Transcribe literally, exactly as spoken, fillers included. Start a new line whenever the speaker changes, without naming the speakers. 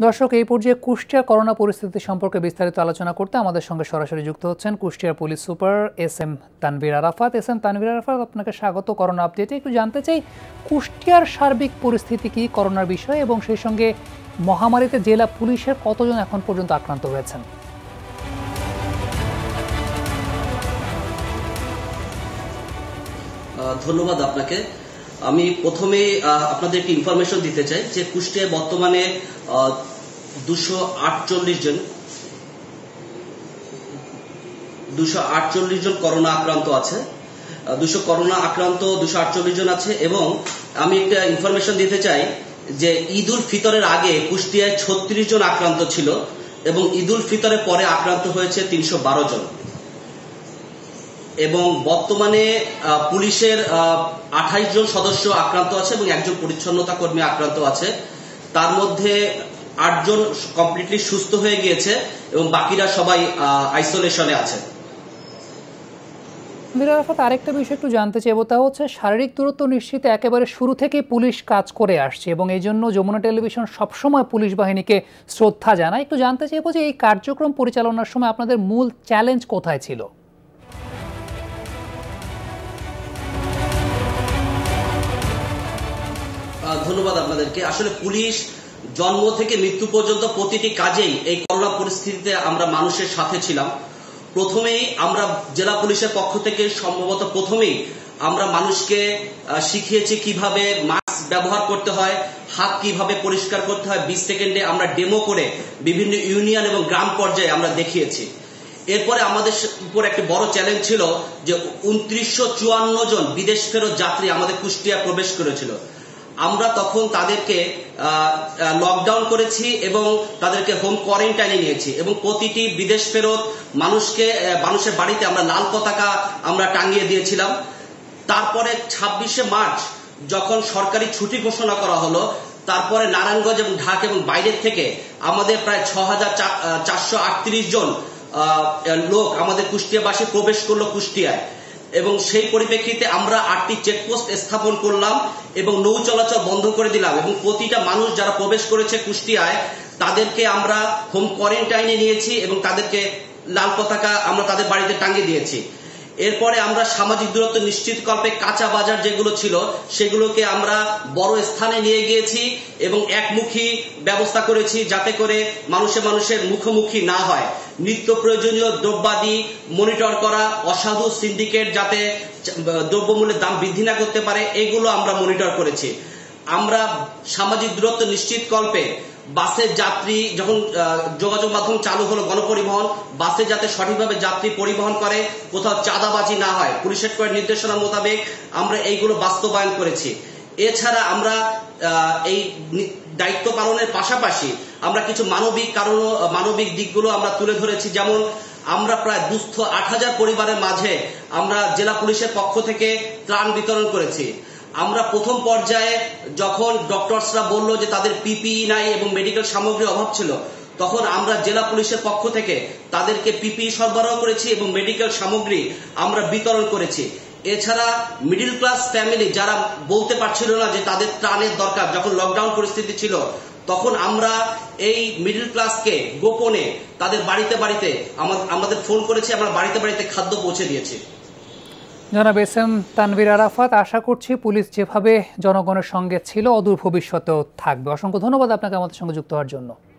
দর্শক, এই পর্যায়ে কুষ্টিয়ার করোনা পরিস্থিতি সম্পর্কে বিস্তারিত আলোচনা করতে আমাদের সঙ্গে সরাসরি যুক্ত হচ্ছেন কুষ্টিয়ার police super S M Tanvir Arafat. S M Tanvir Arafat, আপনাকে স্বাগত করোনা আপডেটে। একটু জানতে চাই কুষ্টিয়ার সার্বিক পরিস্থিতি কি করোনার বিষয়ে, এবং সেই সঙ্গে মহামারীতে জেলা পুলিশের কতজন এখন পর্যন্ত আক্রান্ত হয়েছেন?
ধন্যবাদ আপনাকে। আমি প্রথমে আপনাদেরকে ইনফরমেশন দিতে চাই যে কুষ্টিয়ায় বর্তমানে দুশো আটচল্লিশ জন দুশো আটচল্লিশ জন করোনা আক্রান্ত আছে দুশো করোনা আক্রান্ত দুশো আটচল্লিশ জন আছে। এবং আমি একটা ইনফরমেশন দিতে চাই যে ঈদ উল ফিতরের আগে কুষ্টিয়ায় ছত্রিশ জন আক্রান্ত ছিল এবং ঈদ উল ফিতরের পরে আক্রান্ত হয়েছে তিনশো বারো জন। এবং বর্তমানে পুলিশের আঠাইশ জন সদস্য আক্রান্ত আছে এবং একজন পরিচ্ছন্নতা কর্মী আক্রান্ত আছে। তার মধ্যে আটজন কমপ্লিটলি সুস্থ হয়ে গিয়েছে এবং বাকিরা সবাই আইসোলেশনে আছে।
আরেকটা বিষয় একটু জানতে চাইবো, তা হচ্ছে শারীরিক দূরত্ব নিশ্চিতে একেবারে শুরু থেকে পুলিশ কাজ করে আসছে এবং এই জন্য যমুনা টেলিভিশন সবসময় পুলিশ বাহিনীকে শ্রদ্ধা জানায়। একটু জানতে চাইবো যে এই কার্যক্রম পরিচালনার সময় আপনাদের মূল চ্যালেঞ্জ কোথায় ছিল?
ধন্যবাদ আপনাদেরকে। আসলে পুলিশ জন্ম থেকে মৃত্যু পর্যন্ত প্রতিটি কাজেই এই করোনা পরিস্থিতিতে আমরা মানুষের সাথে ছিলাম। প্রথমেই আমরা জেলা পুলিশের পক্ষ থেকে সম্ভবত প্রথমেই আমরা মানুষকে শিখিয়েছি কিভাবে মাস্ক ব্যবহার করতে হয়, হাত কিভাবে পরিষ্কার করতে হয়। বিশ সেকেন্ডে আমরা ডেমো করে বিভিন্ন ইউনিয়ন এবং গ্রাম পর্যায়ে আমরা দেখিয়েছি। এরপরে আমাদের উপর একটা বড় চ্যালেঞ্জ ছিল যে উনত্রিশশো চুয়ান্ন জন বিদেশ ফেরত যাত্রী আমাদের কুষ্টিয়া প্রবেশ করেছিল। আমরা তখন তাদেরকে লকডাউন করেছি এবং তাদেরকে হোম কোয়ারেন্টাইনে নিয়েছি এবং প্রতিটি বিদেশ ফেরত মানুষকে মানুষের বাড়িতে আমরা লাল পতাকা আমরা টাঙিয়ে দিয়েছিলাম। তারপরে ছাব্বিশে মার্চ যখন সরকারি ছুটি ঘোষণা করা হলো, তারপরে নারায়ণগঞ্জ এবং ঢাকা এবং বাইরের থেকে আমাদের প্রায় ছ হাজার চারশো আটত্রিশ জন লোক আমাদের কুষ্টিয়াবাসী প্রবেশ করলো কুষ্টিয়ায়। এবং সেই পরিপ্রেক্ষিতে আমরা আটটি চেকপোস্ট স্থাপন করলাম এবং নৌ চলাচল বন্ধ করে দিলাম এবং প্রতিটা মানুষ যারা প্রবেশ করেছে কুষ্টিয়ায় তাদেরকে আমরা হোম কোয়ারেন্টাইনে নিয়েছি এবং তাদেরকে লাল পতাকা আমরা তাদের বাড়িতে টাঙিয়ে দিয়েছি। এরপরে আমরা সামাজিক দূরত্ব নিশ্চিতকল্পে কাঁচা বাজার যেগুলো ছিল সেগুলোকে আমরা বড় স্থানে নিয়ে গিয়েছি এবং একমুখী ব্যবস্থা করেছি যাতে করে মানুষে মানুষের মুখোমুখি না হয়। নিত্য প্রয়োজনীয় দ্রব্যাদি মনিটর করা, অসাধু সিন্ডিকেট যাতে দ্রব্যমূল্যের দাম বৃদ্ধি না করতে পারে, এগুলো আমরা মনিটর করেছি। আমরা সামাজিক দূরত্ব নিশ্চিতকল্পে বাসের যাত্রী যখন যোগাযোগ মাধ্যম চালু হলো গণপরিবহন, বাসে যাতে সঠিকভাবে যাত্রী পরিবহন করে, কোথাও চাঁদাবাজি না হয়, পুলিশের নির্দেশনা মোতাবেক আমরা এইগুলো বাস্তবায়ন করেছি। এছাড়া আমরা এই দায়িত্ব পালনের পাশাপাশি আমরা কিছু মানবিক কারণ মানবিক দিকগুলো আমরা তুলে ধরেছি। যেমন আমরা প্রায় দুস্থ আট হাজার পরিবারের মাঝে আমরা জেলা পুলিশের পক্ষ থেকে ত্রাণ বিতরণ করেছি। আমরা প্রথম পর্যায়ে যখন ডক্টরসরা বলল যে তাদের পিপিই নাই এবং মেডিকেল সামগ্রীর অভাব ছিল, তখন আমরা জেলা পুলিশের পক্ষ থেকে তাদেরকে পিপিই সরবরাহ করেছি এবং মেডিকেল সামগ্রী আমরা বিতরণ করেছি। এছাড়া মিডিল ক্লাস ফ্যামিলি যারা বলতে পারছিল না যে তাদের ত্রাণের দরকার, যখন লকডাউন পরিস্থিতি ছিল, তখন আমরা এই মিডিল ক্লাসকে গোপনে তাদের বাড়িতে বাড়িতে আমাদের ফোন করেছি, আমরা বাড়িতে বাড়িতে খাদ্য পৌঁছে দিয়েছি।
জনাব এস এম তানভীর আরাফাত, আশা করছি পুলিশ যেভাবে জনগণের সঙ্গে ছিল অদূর ভবিষ্যতেও থাকবে। অসংখ্য ধন্যবাদ আপনাকে আমাদের সঙ্গে যুক্ত হওয়ার জন্য।